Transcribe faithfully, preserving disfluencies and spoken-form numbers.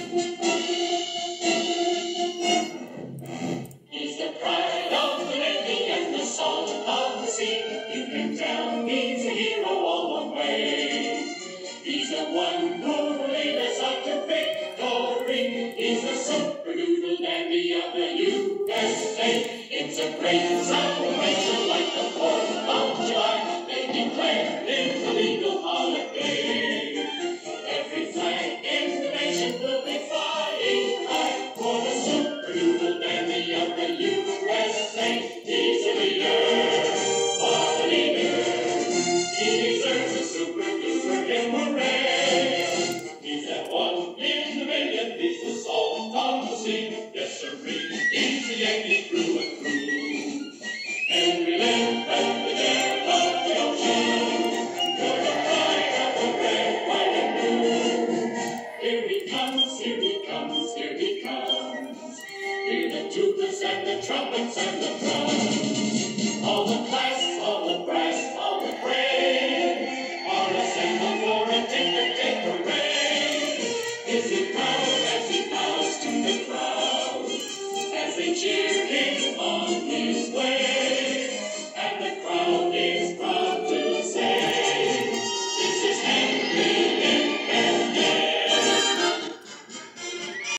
He's the pride of the Navy and the salt of the sea. You can tell he's a hero all the way. He's the one who lead us up to victory. He's the super doodle dandy of the U S A. It's a great celebration like the fourth of July. They declare it's a legal holiday. Every flag in the nation will be flying high for the super doodle dandy of the U S A. He's a leader, what a leader. He deserves a super duper hooray. He's that one in the million, he's the salt on the sea. Yes, sir, he's a Yankee through and through. And we live at the depth of the ocean. You're the pride of the red, white, and blue. Here he comes, here he comes, here he comes. Hear the tubas and the trumpets and the drums.